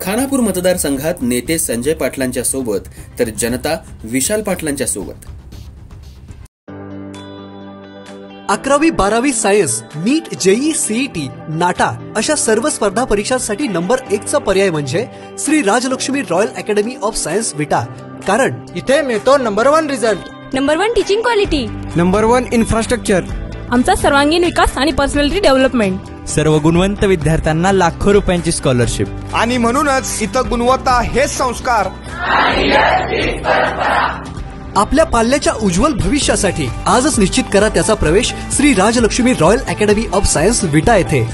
खानापूर मतदारसंघात नेते संजय पाटलांच्या सोबत तर जनता विशाल पाटलांच्या सोबत। 11वी 12वी science, NEET, JEE, CET, NATA अशा सर्व स्पर्धा परीक्षांसाठी नंबर 1 चा पर्याय म्हणजे Shri Rajlakshmi royal academy of science Vita. कारण इथे मिळतो number 1 result, number 1 teaching quality, number 1 infrastructure, आमचा सर्वांगीण विकास आणि पर्सनॅलिटी डेव्हलपमेंट, सर्व गुणवंत विद्यार्थ्यांना लाखो रुपयांची स्कॉलरशिप आणि म्हणूनच इथं गुणवत्ता हे संस्कार। आपल्या पाल्याच्या उज्ज्वल भविष्यासाठी आजच निश्चित करा त्याचा प्रवेश Shri Rajlakshmi royal academy of science Vita येथे।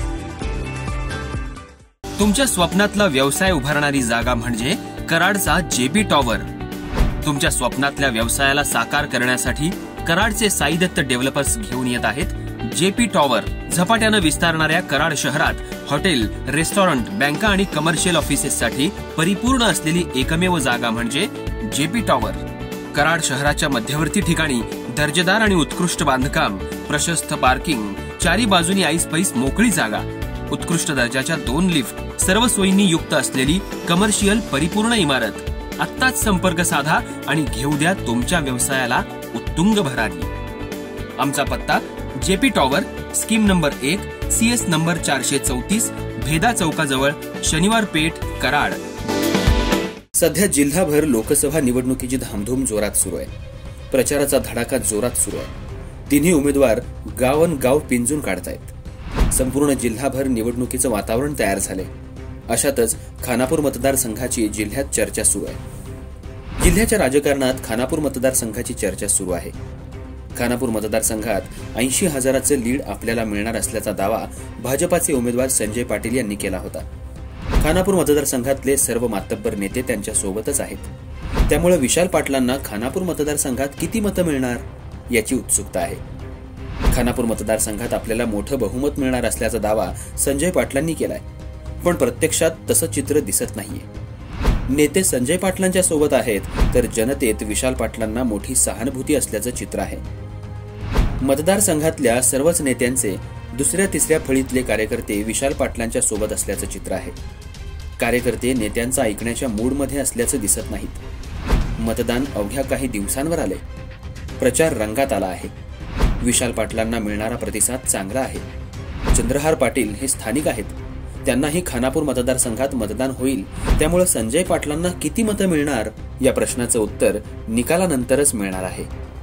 तुमच्या स्वप्नातला व्यवसाय उभारणारी जागा म्हणजे कराडचा जेपी टॉवर। तुमच्या स्वप्नातल्या व्यवसायाला साकार करण्यासाठी कराडचे साई दत्त डेव्हलपर्स घेऊन येत आहेत जेपी टॉवर। झपाट्यानं विस्तारणाऱ्या कराड शहरात हॉटेल, रेस्टॉरंट, बँका आणि कमर्शियल ऑफिसेससाठी परिपूर्ण असलेली एकमेव जागा म्हणजे जेपी टॉवर। कराड शहराच्या मध्यवर्ती ठिकाणी दर्जेदार आणि उत्कृष्ट बांधकाम, प्रशस्त पार्किंग, चारी बाजूनी ऐसपैस मोकळी जागा, उत्कृष्ट दर्जाच्या 2 लिफ्ट, सर्व सोयींनी युक्त असलेली कमर्शियल परिपूर्ण इमारत। आत्ताच संपर्क साधा आणि घेऊ द्या तुमच्या व्यवसायाला उत्तुंग भरारी। आमचा पत्ता JP tower, scheme number 1, CS number 434, Bheda चौकाजवळ, शनिवार पेठ, कराड। सध्या जिल्हाभर लोकसभा निवडणुकीची धामधूम जोरात सुरू आहे। प्रचाराचा धडाका जोरात सुरू आहे। तिन्ही उमेदवार गाव पिंजून काढतायत। संपूर्ण जिल्हाभर निवडणुकीचं वातावरण तयार झालंय। अशातच खानापूर मतदारसंघाची जिल्ह्यात चर्चा सुरू आहे। जिल्ह्याच्या राजकारणात खानापूर मतदारसंघाची चर्चा सुरू आहे। खानापूर मतदारसंघात 80,000चं लीड आपल्याला मिळणार असल्याचा दावा भाजपाचे उमेदवार संजय पाटील यांनी केला होता। खानापूर मतदारसंघातले सर्व मातब्बर नेते त्यांच्या सोबतच आहेत। त्यामुळे विशाल पाटलांना खानापूर मतदारसंघात किती मतं मिळणार याची उत्सुकता आहे। खानापूर मतदारसंघात आपल्याला मोठं बहुमत मिळणार असल्याचा दावा संजय पाटलांनी केलाय, पण प्रत्यक्षात तसं चित्र दिसत नाहीये। नेते संजय पाटलांच्या सोबत आहेत तर जनतेत विशाल पाटलांना मोठी सहानुभूती असल्याचं चित्र आहे। मतदारसंघातल्या सर्वच नेत्यांचे दुसऱ्या तिसऱ्या फळीतले कार्यकर्ते विशाल पाटलांच्या सोबत असल्याचं चित्र आहे। कार्यकर्ते नेत्यांचा ऐकण्याच्या मूडमध्ये असल्याचं दिसत नाहीत। मतदान अवघ्या काही दिवसांवर आले। प्रचार रंगात आला आहे। विशाल पाटलांना मिळणारा प्रतिसाद चांगला आहे। चंद्रहार पाटील हे स्थानिक आहेत, त्यांनाही खानापूर मतदारसंघात मतदान होईल। त्यामुळे संजय पाटलांना किती मतं मिळणार या प्रश्नाचं उत्तर निकालानंतरच मिळणार आहे।